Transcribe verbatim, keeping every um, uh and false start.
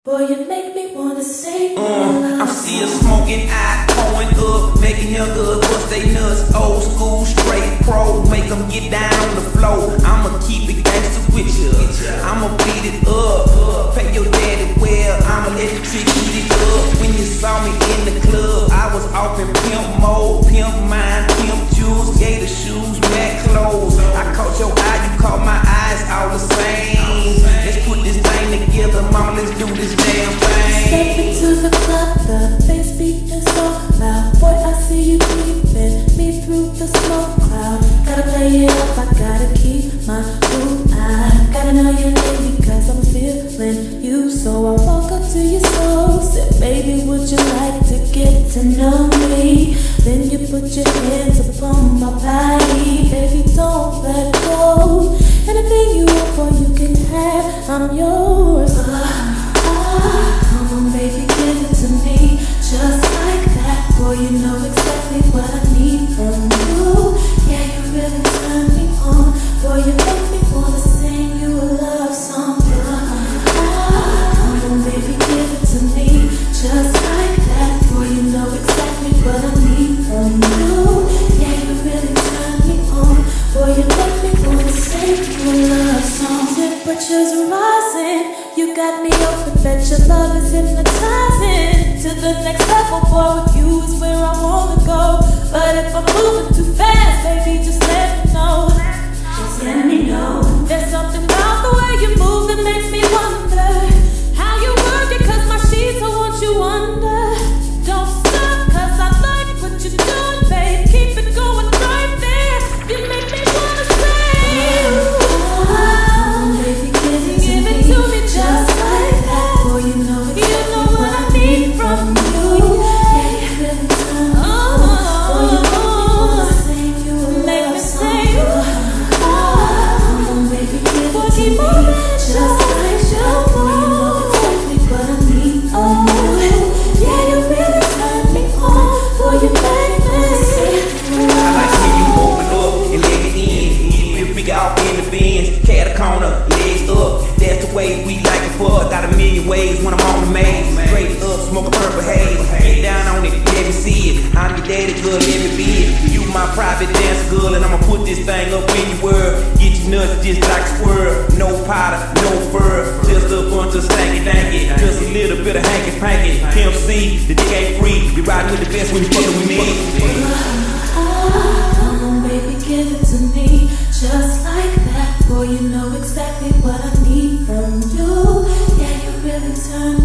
Boy, you make me wanna say uh, I'm still smoking, I pouring up, making him good, bust they nuts. Old school, straight pro, make them get down on the floor. I'ma keep it gangster with you, I'ma beat it up. Pay your daddy well, I'ma let the trick eat it up. When you saw me in the club, I was off in pimp mode, pimp mind, pimp jewels, gator shoes, Mac clothes. I caught your eye, you caught my eyes, all the same. Let's put this thing together, mama, let's do this damn thing. Step into the club, the bass beat is so loud. Boy, I see you peeping me through the smoke cloud. Gotta play it up, I gotta keep my cool. I gotta know your name because I'm feeling you. So I walk up to your soul, said, baby, would you like to get to know me? Then you put your hands upon my body. Baby, don't let go. Anything you want, boy, you can have. I'm yours. Ah, ah, come on, baby, give it to me. Just like that, boy, you know exactly what I need from you. Yeah, you really turn me on. Boy, you make me wanna sing you a love song. Ah, ah, come on, baby, give it to me. Just like that, boy, you know exactly what I need from you. Yeah, you really turn me on. Boy, you make me wanna sing you a love song. Temperatures are rising, you got me open, bet your love is hypnotizing. To the next level, boy, with you is where I wanna go. But if I'm moving too fast, baby, just let me know. Just let me know. There's something about the way you move that makes me wonder how you work it, cause my sheets I want you under. Don't stop, cause I like what you're doing, babe. Keep it going right there. You make me wanna say, oh, baby, give it, give it to me just like that. Boy, you know exactly you know what I need from you. Yeah, you really turn me on. Boy, you make me wanna sing you a love song. Oh, come on, baby, give it to me just like that. Boy, you know exactly what I need from you. Yeah, you really turn me on. Boy, you make me sing you a I love like when you open up and let it in. Get real figure out in the bins, cat a corner, legs up. That's the way we like it for. Got a million ways when I'm on the maze. Straight up, smoke a purple haze. Get down on it, let me see it. I'm your daddy, girl, let me be it. You my private dance girl, and I'ma put this thing up in your world. Get you nuts just like a squirrel. No powder, no fur, just a bunch of stanky danky. Just a little bit of hanky panky. Pimp C, the dick ain't free. You riding with the best when you fucking with me. Ah, come on, baby, give it to me just like that. Boy, you know exactly what I need from you. Yeah, you really turn